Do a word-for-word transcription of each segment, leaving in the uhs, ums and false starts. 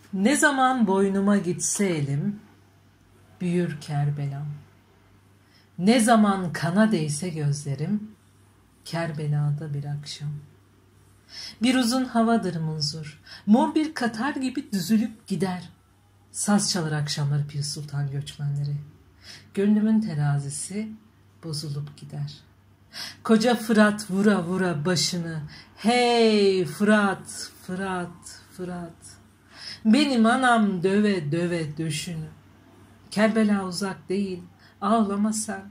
Ne zaman boynuma gitse elim, büyür Kerbelam. Ne zaman kana değse gözlerim, Kerbela'da bir akşam. Bir uzun havadır munzur, mor bir katar gibi düzülüp gider. Saz çalar akşamları Pir Sultan göçmenleri. Gönlümün terazisi bozulup gider. Koca Fırat vura vura başını, hey Fırat, Fırat, Fırat. Benim anam döve döve döşünü. Kerbela uzak değil, ağlama sen.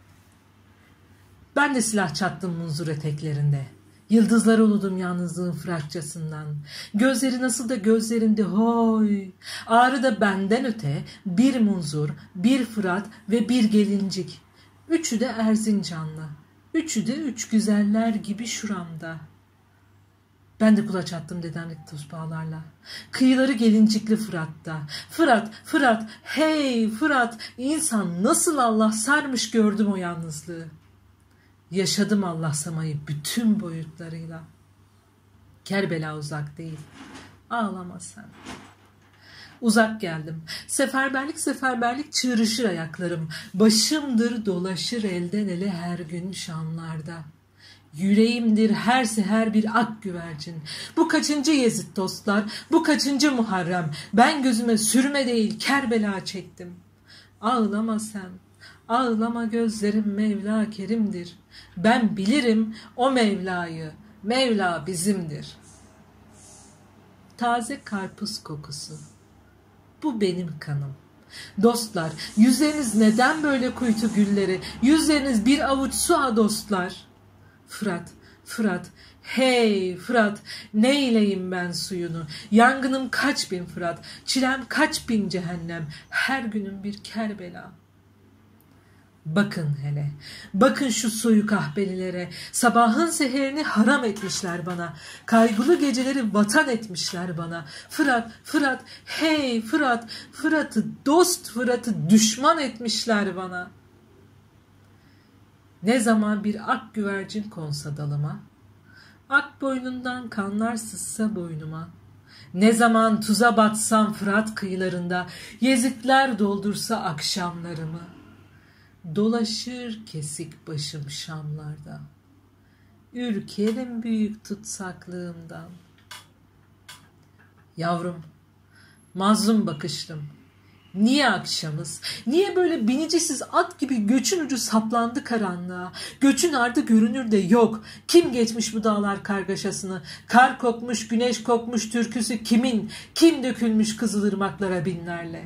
Ben de silah çattım munzur eteklerinde. Yıldızları uludum yalnızlığın frakçasından. Gözleri nasıl da gözlerinde hoy. Ağrı da benden öte bir munzur, bir Fırat ve bir gelincik. Üçü de Erzincanlı. Üçü de üç güzeller gibi şuramda. Ben de kulaç attım dedemlik tosbağalarla. Kıyıları gelincikli Fırat'ta. Fırat, Fırat, hey Fırat. İnsan nasıl Allah sarmış gördüm o yalnızlığı. Yaşadım Allah samayı bütün boyutlarıyla. Kerbela uzak değil. Ağlama sen. Uzak geldim. Seferberlik seferberlik çığırışır ayaklarım. Başımdır dolaşır elden ele her gün şanlarda. Yüreğimdir her seher bir ak güvercin. Bu kaçıncı Yezid dostlar, bu kaçıncı Muharrem. Ben gözüme sürme değil Kerbela çektim. Ağlama sen. Ağlama gözlerim Mevla Kerim'dir. Ben bilirim o Mevla'yı. Mevla bizimdir. Taze karpuz kokusu. Bu benim kanım. Dostlar, yüzleriniz neden böyle kuytu gülleri? Yüzleriniz bir avuç su ha dostlar. Fırat, Fırat, hey Fırat, neyleyim ben suyunu? Yangınım kaç bin Fırat, çilem kaç bin cehennem, her günüm bir Kerbela. Bakın hele, bakın şu soyu kahpelilere, sabahın seherini haram etmişler bana, kaygılı geceleri vatan etmişler bana. Fırat, Fırat, hey Fırat, Fırat'ı dost, Fırat'ı düşman etmişler bana. Ne zaman bir ak güvercin konsa dalıma, ak boynundan kanlar sızsa boynuma, ne zaman tuza batsam Fırat kıyılarında, Yezidler doldursa akşamlarımı, dolaşır kesik başım Şamlarda, ürkerim büyük tutsaklığımdan. Yavrum, mazlum bakışlım, niye akşamız, niye böyle binicisiz at gibi göçün ucu saplandı karanlığa, göçün ardı görünür de yok, kim geçmiş bu dağlar kargaşasını, kar kokmuş, güneş kokmuş türküsü kimin, kim dökülmüş kızılırmaklara binlerle.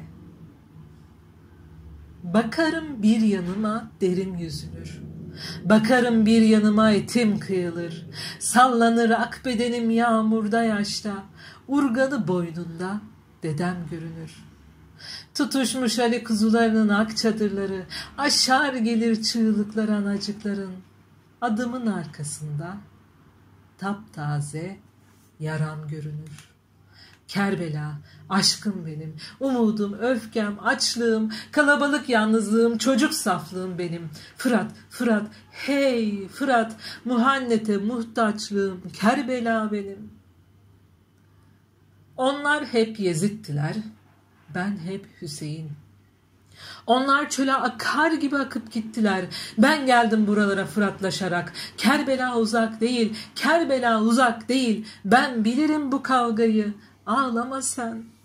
Bakarım bir yanıma derim yüzülür, bakarım bir yanıma etim kıyılır, sallanır ak bedenim yağmurda yaşta, urganı boynunda dedem görünür. Tutuşmuş Ali kuzularının ak çadırları, aşar gelir çığlıklar anacıkların, adımın arkasında taptaze yaram görünür. Kerbela, aşkım benim, umudum, öfkem, açlığım, kalabalık yalnızlığım, çocuk saflığım benim. Fırat, Fırat, hey Fırat, muhannete muhtaçlığım, Kerbela benim. Onlar hep Yezid'tiler, ben hep Hüseyin. Onlar çöle akar gibi akıp gittiler. Ben geldim buralara Fıratlaşarak. Kerbela uzak değil, Kerbela uzak değil. Ben bilirim bu kavgayı. Ağlama sen.